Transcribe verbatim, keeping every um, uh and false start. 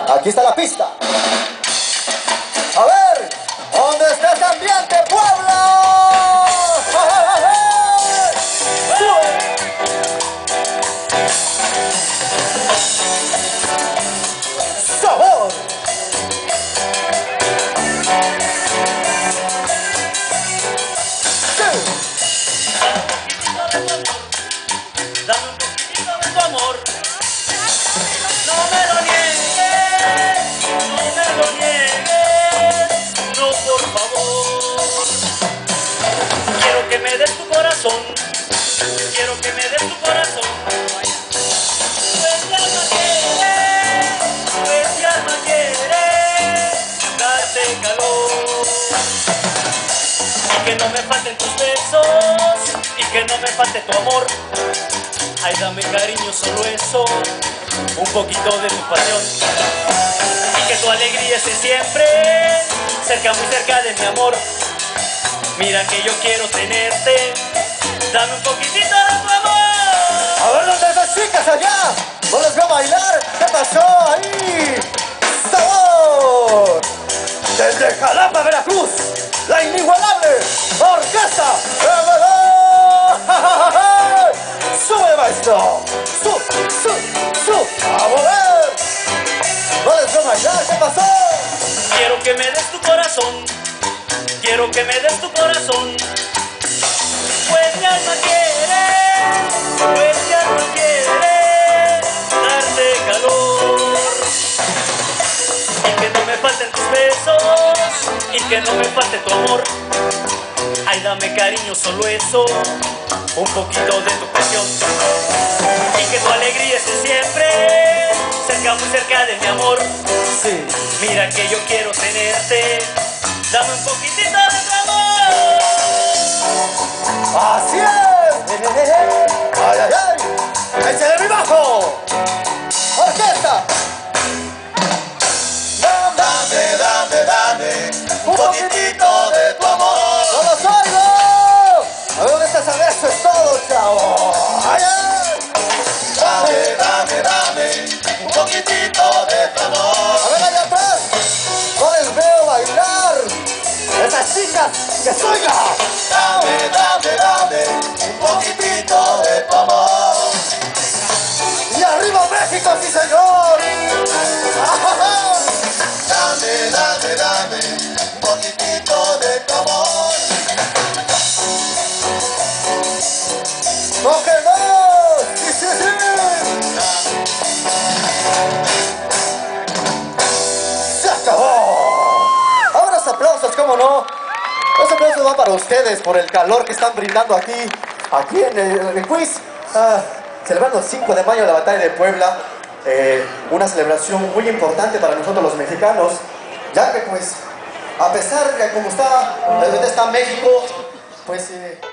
Aquí está la pista. A ver, ¿dónde está ese ambiente, Puebla? ¡Sabor! Dame un poquitito de tu amor. No me lo niegues, no me lo niegues, no, por favor. Quiero que me des tu corazón, quiero que me des tu corazón. Pues mi alma quiere, pues mi alma quiere darte calor. Y que no me falten tus besos, y que no me falte tu amor. Ay, dame cariño, solo eso, un poquito de tu pasión. Y que tu alegría esté siempre cerca, muy cerca de mi amor. Mira que yo quiero tenerte, dame un poquitito de tu amor. A ver, ¿dónde están las chicas allá? ¿No les veo bailar? ¿Qué pasó ahí? ¡Sabor! Desde Jalapa, Veracruz, la inigualable orquesta M D. ¡Sube, maestro! ¡Sub, sub, sub! ¡A volver! ¿No les veo bailar? ¿Qué pasó? Quiero que me des tu corazón, quiero que me des tu corazón. Pues mi alma quiere, pues mi alma quiere darte calor. Y que no me falten tus besos, y que no me falte tu amor. Ay, dame cariño, solo eso, un poquito de tu pasión. Y que tu alegría esté siempre cerca, muy cerca de mi amor. Sí. Mira que yo quiero tenerte, dame un poquitito de tu amor. ¡Así es! ¡Ay, ay, ay! ¡Échale mi bajo! ¡Orquesta! Dame, dame, dame un poquitito de tu amor. ¡No los oigo! A ver, ¿dónde está esa vez? Eso es todo, chavo. ¡Ay, ay! Dame, dame, dame un poquitito de tu amor. A ver, allá atrás. No les veo bailar. Esas chicas, que se oiga. Dame, dame, dame un poquitito de tu amor. Y arriba México, sí señor. Dame, dame, dame un poquitito de tu amor. ¡No que no! ¡Sí, sí, sí! ¡Se acabó! Ahora los aplausos, ¿cómo no? Los aplausos van para ustedes por el calor que están brindando aquí, aquí en el, en el quiz. Ah, celebrando el cinco de mayo la batalla de Puebla. Eh, una celebración muy importante para nosotros los mexicanos, ya que pues, a pesar de cómo está, de está México, pues... Eh,